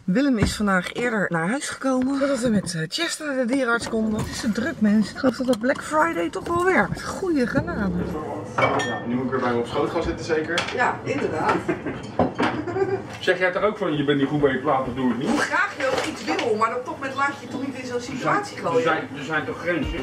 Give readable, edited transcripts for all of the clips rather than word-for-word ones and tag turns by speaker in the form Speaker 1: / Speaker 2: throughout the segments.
Speaker 1: Willem is vandaag eerder naar huis gekomen, zodat we met Chester naar de dierenarts konden. Het is zo druk, mensen. Ik geloof dat dat Black Friday toch wel werkt. Goeie genade.
Speaker 2: Ja, nu moet ik weer bij me op schoot gaan zitten zeker?
Speaker 1: Ja, inderdaad.
Speaker 2: Zeg jij toch ook van je bent niet goed bij je plaat, dan doe ik niet?
Speaker 1: Hoe graag je ook iets wil, maar dan toch met laat je toch niet in zo'n situatie gooien.
Speaker 2: Er zijn toch grenzen?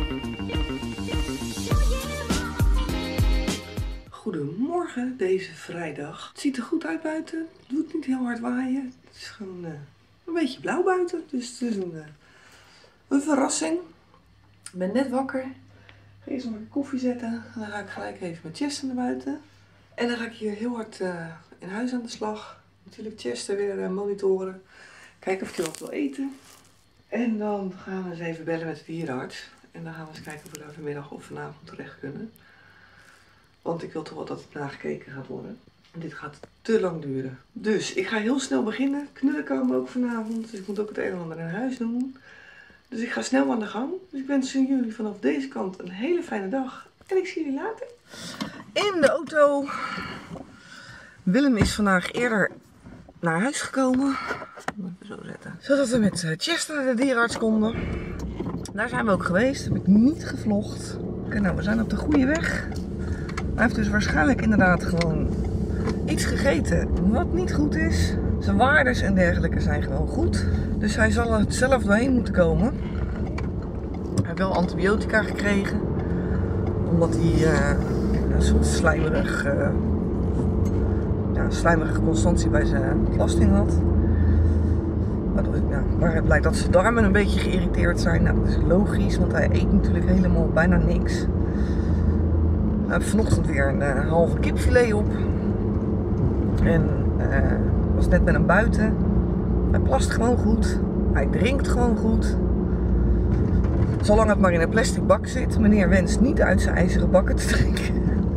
Speaker 1: Goedemorgen deze vrijdag. Het ziet er goed uit buiten. Het doet niet heel hard waaien. Het is gewoon een beetje blauw buiten. Dus het is een verrassing. Ik ben net wakker. Ik ga eerst nog een koffie zetten. En dan ga ik gelijk even met Chester naar buiten. En dan ga ik hier heel hard in huis aan de slag. Natuurlijk Chester weer monitoren. Kijken of hij wat wil eten. En dan gaan we eens even bellen met de dierenarts. En dan gaan we eens kijken of we daar vanmiddag of vanavond terecht kunnen. Want ik wil toch wel dat het nagekeken gaat worden. Dit gaat te lang duren. Dus ik ga heel snel beginnen. Knullen komen ook vanavond. Dus ik moet ook het een en ander in huis doen. Dus ik ga snel aan de gang. Dus ik wens jullie vanaf deze kant een hele fijne dag. En ik zie jullie later. In de auto. Willem is vandaag eerder naar huis gekomen. Even zo zetten. Zodat we met Chester naar de dierenarts konden. Daar zijn we ook geweest. Heb ik niet gevlogd. Oké, nou, we zijn op de goede weg. Hij heeft dus waarschijnlijk inderdaad gewoon iets gegeten wat niet goed is. Zijn waardes en dergelijke zijn gewoon goed. Dus hij zal er zelf doorheen moeten komen. Hij heeft wel antibiotica gekregen. Omdat hij een soort slijmerige constantie bij zijn plasting had. Waaruit blijkt dat zijn darmen een beetje geïrriteerd zijn. Nou, dat is logisch, want hij eet natuurlijk helemaal bijna niks. Hij heeft vanochtend weer een halve kipfilet op. En was net met hem buiten. Hij plast gewoon goed. Hij drinkt gewoon goed. Zolang het maar in een plastic bak zit. Meneer wenst niet uit zijn ijzeren bakken te drinken.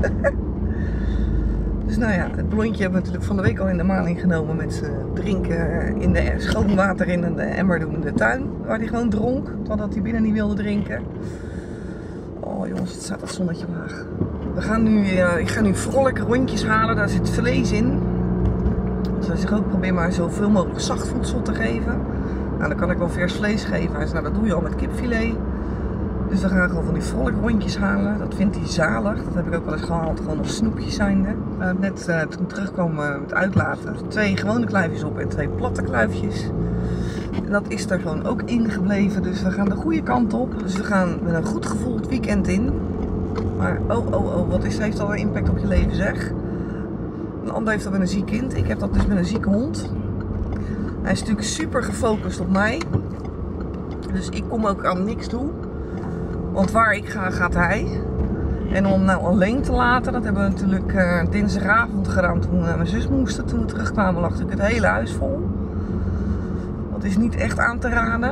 Speaker 1: Dus nou ja, het blondje hebben we natuurlijk van de week al in de maling genomen met drinken in de schoon water in de emmer doen in de tuin. Waar hij gewoon dronk, totdat hij binnen niet wilde drinken. Oh jongens, het staat dat zonnetje omlaag. Ik ga nu vrolijk rondjes halen, daar zit vlees in. Dus hij zegt ook, probeer maar zoveel mogelijk zacht voedsel te geven. Nou, dan kan ik wel vers vlees geven. Hij zei, nou dat doe je al met kipfilet. Dus we gaan gewoon van die vrolijk rondjes halen. Dat vindt hij zalig. Dat heb ik ook wel eens gehaald, gewoon als snoepjes zijnde. Net toen terugkwam met uitlaten, 2 gewone kluifjes op en 2 platte kluifjes. En dat is er gewoon ook ingebleven. Dus we gaan de goede kant op. Dus we gaan met een goed gevoel het weekend in. Maar wat heeft al een impact op je leven zeg. Een ander heeft dat met een ziek kind. Ik heb dat dus met een zieke hond. Hij is natuurlijk super gefocust op mij. Dus ik kom ook aan niks toe. Want waar ik ga, gaat hij. En om hem nou alleen te laten, dat hebben we natuurlijk dinsdagavond gedaan toen we naar mijn zus moesten. Toen we terugkwamen lag natuurlijk het hele huis vol. Dat is niet echt aan te raden.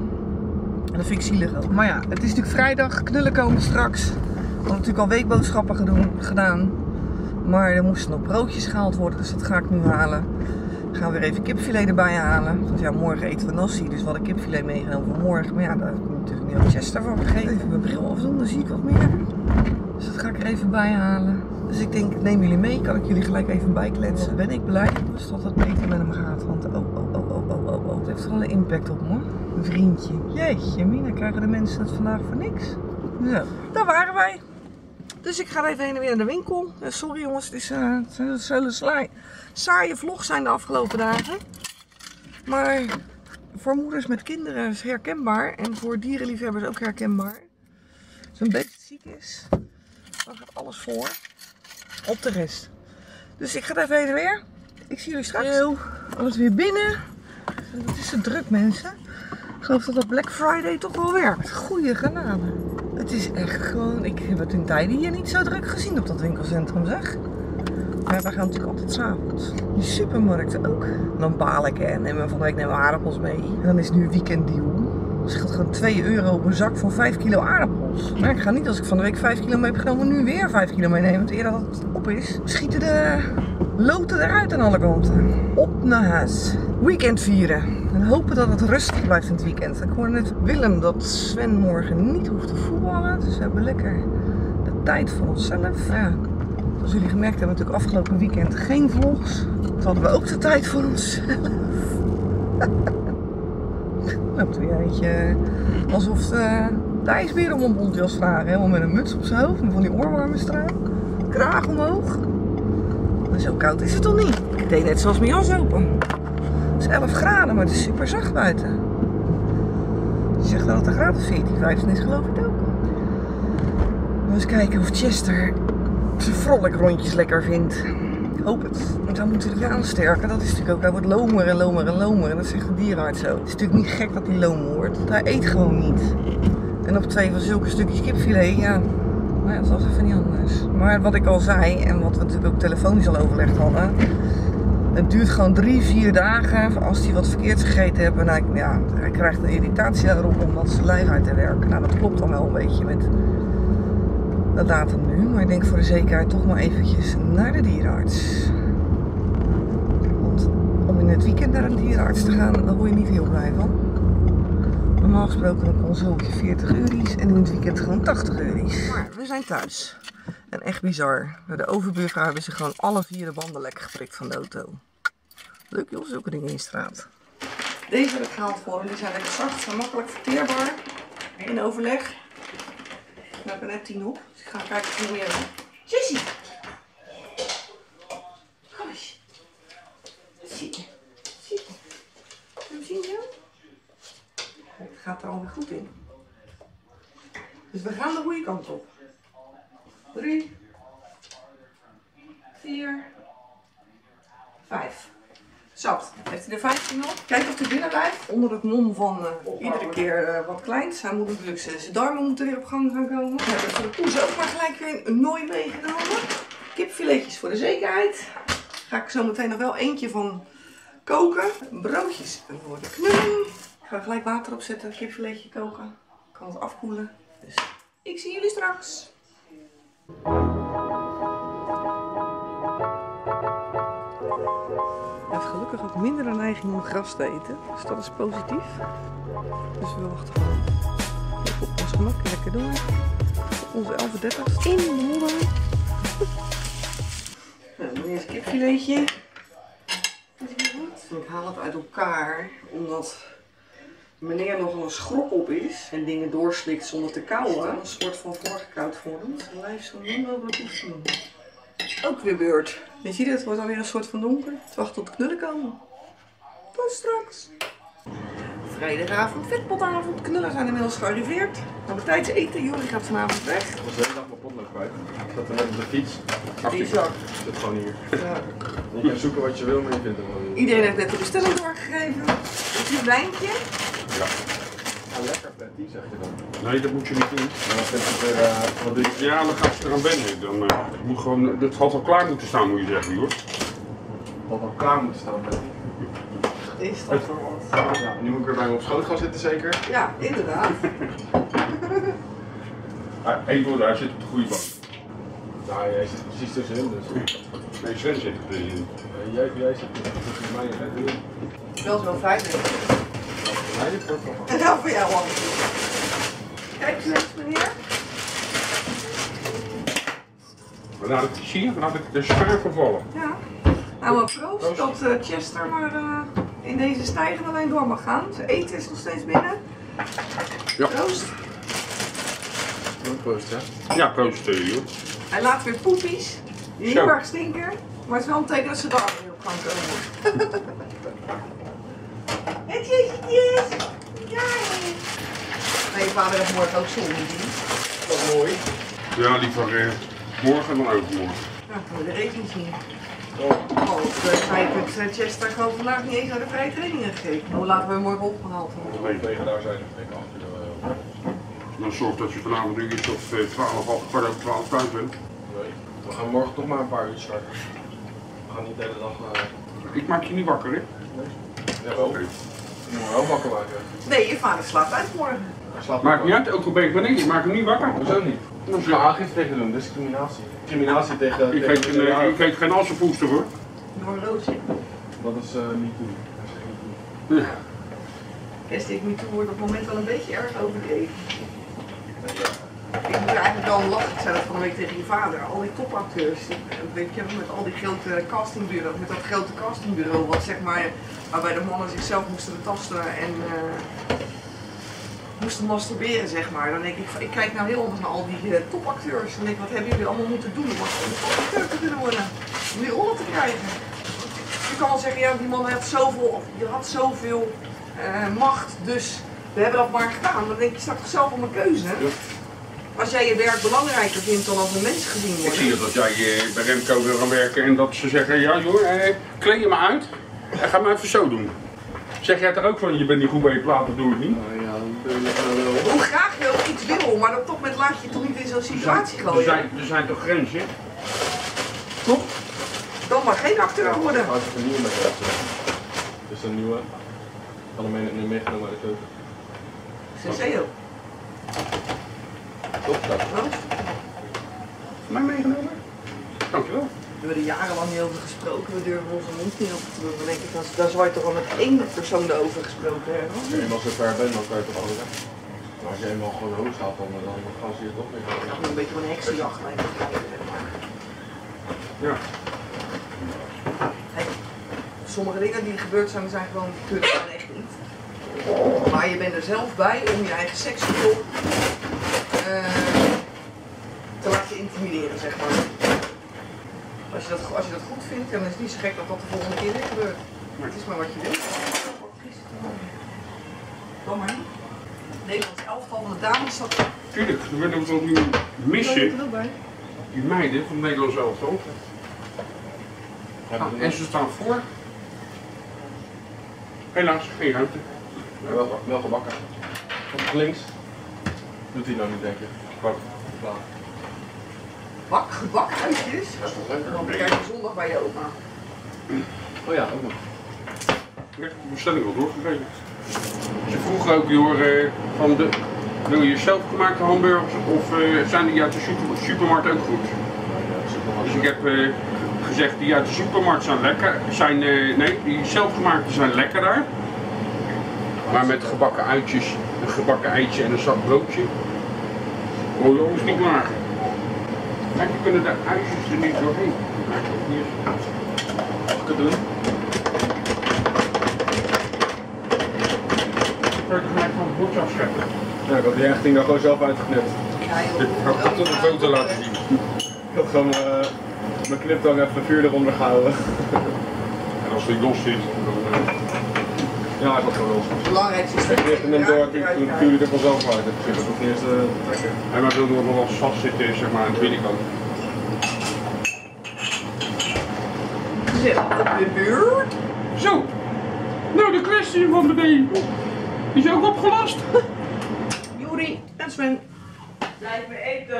Speaker 1: En dat vind ik zielig ook. Maar ja, het is natuurlijk vrijdag, knullen komen straks. We hadden natuurlijk al weekboodschappen gedaan. Maar er moesten nog broodjes gehaald worden, dus dat ga ik nu halen. Ik ga weer even kipfilet erbij halen. Want ja, morgen eten we nasi, dus we hadden kipfilet meegenomen voor morgen. Maar ja, daar heb ik natuurlijk niet aan Chester van gegeven. Even mijn bril afdoen, dan zie ik wat meer. Dus dat ga ik er even bij halen. Dus ik denk, ik neem jullie mee, kan ik jullie gelijk even bijkletsen. Ben ik blij dus dat het beter met hem gaat. Want het heeft wel een impact op me. Een vriendje. Jeetje, Mina, krijgen de mensen het vandaag voor niks? Zo, daar waren wij. Dus ik ga even heen en weer naar de winkel. Sorry jongens, het zullen saaie vlogs zijn de afgelopen dagen. Maar voor moeders met kinderen is het herkenbaar. En voor dierenliefhebbers ook herkenbaar. Als een beest ziek is, dan gaat alles voor op de rest. Dus ik ga even heen en weer. Ik zie jullie straks. Yo, alles weer binnen. Het is zo druk mensen. Ik geloof dat dat Black Friday toch wel werkt. Goeie genade. Het is echt gewoon, ik heb het in tijden hier niet zo druk gezien op dat winkelcentrum zeg. Maar wij gaan natuurlijk altijd 's avonds. Die supermarkten ook. En dan baal ik en van de week nemen we aardappels mee. En dan is het nu weekenddeal. Dus het gaat gewoon €2 op een zak voor 5 kilo aardappels. Maar ik ga niet als ik van de week 5 kilo mee heb genomen, nu weer 5 kilo meenemen. Want eerder dat het op is, schieten de loten eruit aan alle kanten. Op naar huis. Weekend vieren. En hopen dat het rustig blijft in het weekend. Ik hoorde net Willem dat Sven morgen niet hoeft te voetballen. Dus we hebben lekker de tijd voor onszelf. Ja, zoals jullie gemerkt hebben, natuurlijk afgelopen weekend geen vlogs. Toen hadden we ook de tijd voor onszelf. Loopt weer eentje alsof de ijsbeer om een bontjas vragen. Helemaal met een muts op zijn hoofd en van die oorwarmers eraan. Kraag omhoog. Maar zo koud is het toch niet? Ik deed net zoals mijn jas open. Het is 11 graden, maar het is super zacht buiten. Je zegt dat het een graad of 14, 15 is, geloof ik ook. Eens kijken of Chester zijn vrolijk rondjes lekker vindt. Ik hoop het. Want dan moet hij aansterken. Dat is natuurlijk ook, hij wordt lomer en lomer en lomer. En dat zegt de dierenarts zo. Het is natuurlijk niet gek dat hij loom wordt. Want hij eet gewoon niet. En op 2 van zulke stukjes kipfilet, ja. Maar ja, dat was even niet anders. Maar wat ik al zei, en wat we natuurlijk ook telefonisch al overlegd hadden. Het duurt gewoon 3-4 dagen als hij wat verkeerds gegeten heeft. En hij krijgt een irritatie daarop om dat zijn lijf uit te werken. Nou, dat klopt dan wel een beetje met de datum nu. Maar ik denk voor de zekerheid toch maar eventjes naar de dierenarts. Want om in het weekend naar een dierenarts te gaan, daar word je niet heel blij van. Normaal gesproken een consultje 40 euro's en in het weekend gewoon 80 euro's. Maar we zijn thuis. En echt bizar. Bij de overbuurvrouw hebben ze gewoon alle 4 de banden lekker geprikt van de auto. Leuk joh, zulke dingen in de straat. Deze heb ik gehaald voor hem. Die zijn lekker zacht en makkelijk verteerbaar. In overleg. We hebben net 10 op. Dus ik ga kijken of er meer. Jessie! Kom eens. Zie je? Zie je? Kun je hem zien zo? Het gaat er alweer goed in. Dus we gaan de goede kant op. 3, 4, 5. Zat. Heeft hij er 15 op? Kijk of hij binnen blijft. Onder het mom van iedere keer wat kleins. Hij moet natuurlijk zijn darmen moeten weer op gang gaan komen. We hebben voor de poes ook maar gelijk weer een nooi meegenomen. Kipfiletjes voor de zekerheid. Ga ik zo meteen nog wel eentje van koken. Broodjes voor de knulling. Ik ga er gelijk water op zetten. Kipfiletje koken. Ik kan het afkoelen. Dus ik zie jullie straks. Hij heeft gelukkig ook minder een neiging om gras te eten, dus dat is positief. Dus we wachten gewoon even op ons gemak, lekker door. Onze 11:30 in de modder. Nou, dan eerst kipfiletje. Ik haal het uit elkaar, omdat meneer nogal een schrok op is en dingen doorslikt zonder te kauwen. Een soort van voorgekoud vorm. Zijn lijf zo min mogelijk hoeft te doen. Ook weer beurt. Je ziet het wordt alweer een soort van donker. Het wacht tot de knullen komen. Tot straks. Vrijdagavond, vetpotavond. Knullen zijn inmiddels gearriveerd. We hebben tijd te eten. Jullie gaat vanavond weg.
Speaker 2: Ik was de hele dag mijn potlood kwijt. Ik zat er net op de fiets.
Speaker 1: Die zak.
Speaker 2: Zit gewoon hier.
Speaker 1: Ja.
Speaker 2: Je kan zoeken wat je wil, maar je vindt het wel niet.
Speaker 1: Iedereen heeft net de bestelling doorgegeven. Is hier een wijntje?
Speaker 2: Ja.
Speaker 3: Ah, lekker petit zeg je dan.
Speaker 2: Nee, dat moet je niet doen.
Speaker 3: Maar dan vind ik weer, wat doe je?
Speaker 2: Ja, dan gaat ze eraan wennen. Dan moet gewoon, dit had al klaar moeten staan, moet je zeggen, hoor.
Speaker 3: Wat al klaar moet staan met.
Speaker 1: Is dat voor wat?
Speaker 3: Ja, nu moet ik weer bij hem op schoot gaan zitten zeker.
Speaker 1: Ja, inderdaad.
Speaker 2: Even hij zit op de goede bank.
Speaker 3: Nou, jij zit precies tussenin dus.
Speaker 2: Nee, Sven zit er in.
Speaker 3: Jij zit tussen mij en het
Speaker 1: Wel zo veilig.
Speaker 3: mij dit wordt nog
Speaker 1: En dan voor jou al. Kijk eens meneer.
Speaker 2: Maar laat ik zien, dan had ik de schuur vervallen.
Speaker 1: Ja. Nou, maar proost dat Chester maar in deze stijger alleen door mag gaan. Zijn eten is nog steeds binnen.
Speaker 2: Ja.
Speaker 1: Proost.
Speaker 3: proost, hè?
Speaker 2: Ja, proost, joh.
Speaker 1: Hij laat weer poepies. Die heel erg stinken. Maar het is wel een teken dat ze daar weer op gaan komen. Het jesjes! Ja! Nee, vader heeft morgen ook zon gezien.
Speaker 3: Dat is mooi.
Speaker 2: Ja, liever morgen dan overmorgen.
Speaker 1: Ja, kunnen we de regen zien. Oh, ik heb Chester gewoon vandaag niet eens naar de vrije trainingen gekeken. Hoe laten we hem morgen opgehaald worden?
Speaker 3: Nee, tegen daar zijn we tegen 8 uur.
Speaker 2: Dan zorg dat je vanavond nu iets of 12, half kwart over 12 thuis bent.
Speaker 3: Nee, we gaan morgen toch maar een paar uur starten. We gaan niet de hele dag naar...
Speaker 2: Ik maak je niet wakker, hè?
Speaker 3: Nee. Ja, wel.
Speaker 2: Oké.
Speaker 3: Je moet me wel wakker maken.
Speaker 1: Nee, je vader slaapt uit morgen.
Speaker 3: Hij slaapt
Speaker 2: Maakt niet uit, ook al ben ik beneden, je maakt hem niet wakker.
Speaker 3: Hoezo niet? Ik ga aangifte tegen doen, discriminatie. Discriminatie tegen...
Speaker 2: Ik heet geen assenpoester, hoor.
Speaker 1: Door een roodje.
Speaker 3: Dat is niet goed. Dat is geen goed.
Speaker 2: Ja.
Speaker 1: Hashtag MeToo wordt op het moment wel een beetje erg overdreven.
Speaker 3: Nee, ja.
Speaker 1: Ik er eigenlijk wel een lach. Ik zei dat van een week tegen je vader. Al die topacteurs, weet je, met al die grote castingbureaus, met dat grote castingbureau, wat zeg maar, waarbij de mannen zichzelf moesten betasten en moesten masturberen, zeg maar. Dan denk ik kijk nou heel anders naar al die topacteurs. Dan denk ik, wat hebben jullie allemaal moeten doen om een topacteur te kunnen worden? Om die rollen te krijgen. Je kan wel zeggen, ja, die man had zoveel macht, dus we hebben dat maar gedaan. Dan denk je straks zelf om een keuze. Hè? Ja. Als jij je werk belangrijker vindt dan als een mens gezien wordt.
Speaker 2: Ik zie dat jij bij Remco wil gaan werken en dat ze zeggen, ja joh, kleed je maar uit en ga maar even zo doen. Zeg jij toch ook van, je bent niet goed bij je plaat, dat doe ik niet?
Speaker 3: Ja,
Speaker 1: hoe graag je ook iets wil, maar dan toch met laat je toch niet in zo'n situatie gooien.
Speaker 2: Er zijn toch grenzen? Toch?
Speaker 1: Dan mag geen acteur worden.
Speaker 3: Als ik een nieuwe mee heb, dus een nieuwe. Ik kan hem nu meegenomen uit de keuken.
Speaker 1: Senseo.
Speaker 3: Top, dat.
Speaker 2: Voor mij meegenomen? Dankjewel.
Speaker 1: We hebben er jarenlang niet over gesproken, we durven onze mond niet over te doen. Dan denk ik, daar zou je toch wel met één persoon over gesproken hebben.
Speaker 3: Als je eenmaal zo ver bent, dan kan je toch alles zeggen. Maar als je eenmaal gewoon hoog staat, dan gaan ze je toch weer.
Speaker 1: Ja, een beetje van een heksenjacht lijkt het kijken, zeg maar.
Speaker 2: Ja.
Speaker 1: Hey, sommige dingen die gebeurd zijn gewoon kut, zijn echt niet. Maar je bent er zelf bij om je eigen seksueel te laten intimideren, zeg maar. Als je dat goed vindt, dan is het niet zo gek dat dat de volgende keer weer gebeurt. Maar het is maar wat je wil. Kom maar. Nederlands elftal van de dames zat.
Speaker 2: Tuurlijk, we willen we toch niet missen. Die meiden van het Nederlands elftal. En ze staan voor. Helaas, geen ruimte.
Speaker 3: Ja, wel gebakken. Op links. Doet hij nou niet, denk ik.
Speaker 1: Gebakken uitjes?
Speaker 3: Dat is toch lekker?
Speaker 1: Dan krijg je zondag bij je oma.
Speaker 3: Oh ja, ook nog.
Speaker 2: Ik heb de bestelling al doorgegeven. Ze vroegen ook, joh, wil je zelfgemaakte hamburgers of zijn die uit de supermarkt ook goed? Dus ik heb gezegd, die uit de supermarkt zijn lekker. Nee, die zelfgemaakte zijn lekkerder. Maar met gebakken uitjes, een gebakken eitje en een zak broodje, hoor je ons niet klaar. Kijk, we kunnen de uitjes er niet doorheen.
Speaker 3: Mag ik het doen?
Speaker 2: Kan je gelijk van het bordje afscheppen?
Speaker 3: Ja, ik had die hechting dan gewoon zelf uitgeknipt.
Speaker 2: Ik heb tot een foto laten zien.
Speaker 3: Ik had gewoon mijn kniptang even vuur eronder gehouden.
Speaker 2: En als die los zit, dan...
Speaker 3: Ja, hij gaat gewoon los.
Speaker 1: Het belangrijkste is
Speaker 3: Ik kreeg hem door, toen vuurde ik er vanzelf uit. Ik dat hoeft niet eens te trekken.
Speaker 2: En wij wilden nog wel vastzitten, zeg maar, aan de binnenkant.
Speaker 1: Zit op de buurt.
Speaker 2: Zo! Nou, de kwestie van de day is ook opgelost.
Speaker 1: Juri en Sven.
Speaker 4: Blijf me eten.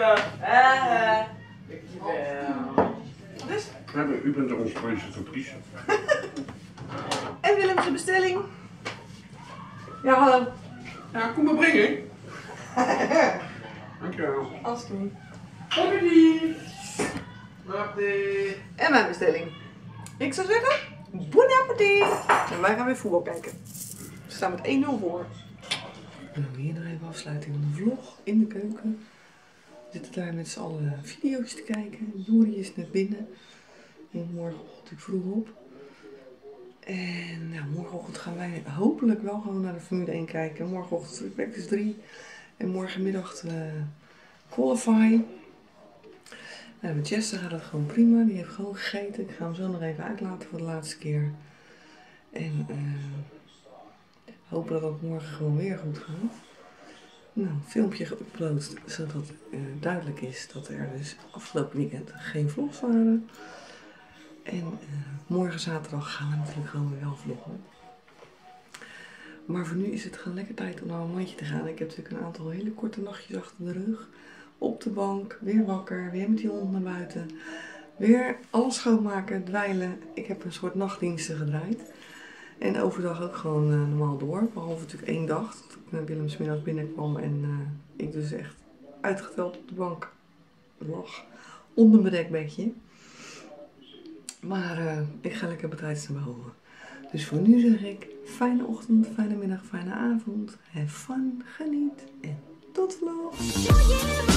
Speaker 1: Wat is?
Speaker 2: U bent onze presentatrice.
Speaker 1: En Willem zijn bestelling. Ja, hallo.
Speaker 2: Ja, kom maar brengen. Dankjewel.
Speaker 1: Alsjeblieft. En mijn bestelling. Ik zou zeggen, bon appetit. En wij gaan weer voetbal kijken. We staan met 1-0 voor. Nou, hier nog even afsluiting van de vlog in de keuken. We zitten daar met z'n allen video's te kijken. Juri is net binnen. En morgenochtend natuurlijk vroeg op. En nou, morgenochtend gaan wij hopelijk wel gewoon naar de Formule 1 kijken. Morgenochtend practice 3. En morgenmiddag qualify. Nou, met Jester gaat het gewoon prima. Die heeft gewoon gegeten. Ik ga hem zo nog even uitlaten voor de laatste keer. En hopen dat het morgen gewoon weer goed gaat. Nou, een filmpje geüpload zodat duidelijk is dat er dus afgelopen weekend geen vlogs waren. En morgen zaterdag gaan we natuurlijk gewoon weer wel vloggen. Maar voor nu is het gewoon lekker tijd om naar mijn mandje te gaan. Ik heb natuurlijk een aantal hele korte nachtjes achter de rug. Op de bank, weer wakker, weer met die hond naar buiten. Weer alles schoonmaken, dweilen. Ik heb een soort nachtdiensten gedraaid. En overdag ook gewoon normaal door. Behalve natuurlijk 1 dag dat ik naar Willem 's middags binnenkwam. En ik dus echt uitgeteld op de bank lag. Onder mijn dekbedje. Maar ik ga lekker betijds naar boven. Dus voor nu zeg ik, fijne ochtend, fijne middag, fijne avond. Have fun, geniet en tot vlog.